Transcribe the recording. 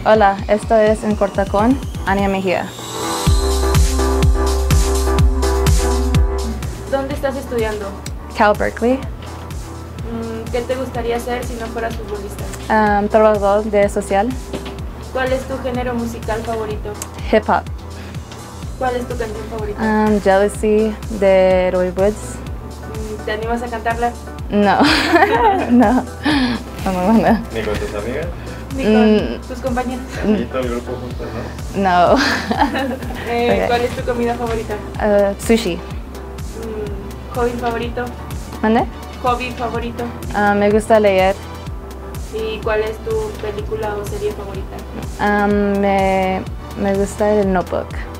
Hola, esto es En Corto con Annia Mejía. ¿Dónde estás estudiando? Cal Berkeley. ¿Qué te gustaría hacer si no fueras futbolista? Trabajador de social. ¿Cuál es tu género musical favorito? Hip Hop. ¿Cuál es tu canción favorita? Jealousy de Roy Woods. ¿Te animas a cantarla? No, no. No. ¿Ni con tus amigas? ¿Ni con tus compañeros? ¿Y todo el grupo juntos, no? No. ¿Cuál es tu comida favorita? Sushi. ¿Hobby favorito? ¿Mande? ¿Hobby favorito? Me gusta leer. ¿Y cuál es tu película o serie favorita? Me gusta el Notebook.